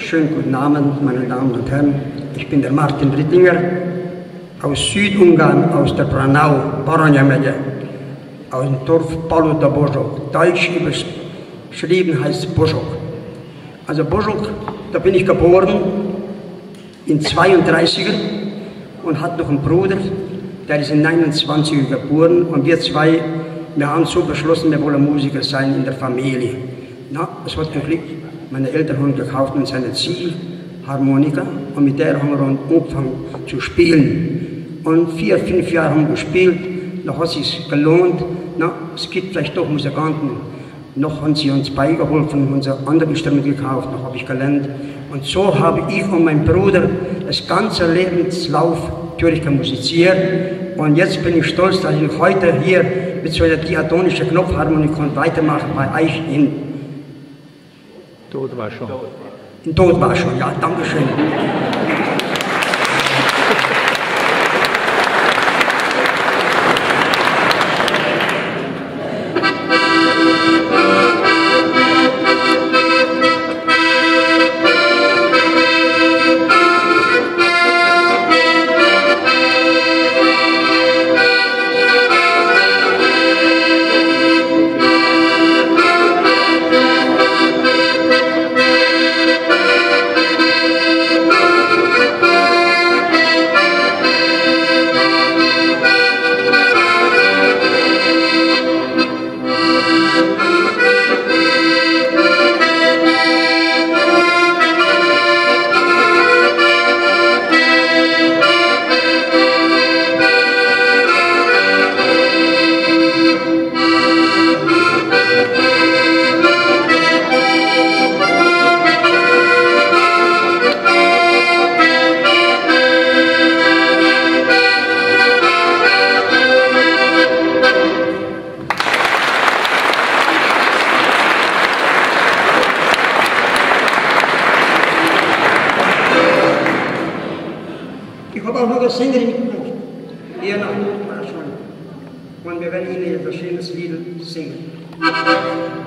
Schönen guten Abend, meine Damen und Herren. Ich bin der Martin Rittlinger aus Südungarn, aus der Braunau-Baranja-Mege, aus dem Dorf Paluda Bozsok. Deutsch überschrieben heißt Bozsok. Also Bozsok, da bin ich geboren, in 32er und hat noch einen Bruder, der ist in 29er geboren und wir zwei, wir haben so beschlossen, wir wollen Musiker sein in der Familie. Na, es hat ein Glück, meine Eltern haben gekauft uns eine Zielharmonika und mit der haben wir angefangen zu spielen. Und 4, 5 Jahre haben wir gespielt, noch hat es sich gelohnt. Na, es gibt vielleicht doch Musikanten, noch haben sie uns beigeholfen, unser anderes Instrument gekauft, noch habe ich gelernt. Und so habe ich und mein Bruder das ganze Lebenslauf durchgemusiziert. Und jetzt bin ich stolz, dass ich heute hier mit so einer diatonischen Knopfharmonika weitermache bei euch in Tod war schon. In Tod war schon, ja, danke schön. Sängerin gebucht. Ihr nach, und wir werden Ihnen ein verschiedenes Lied singen.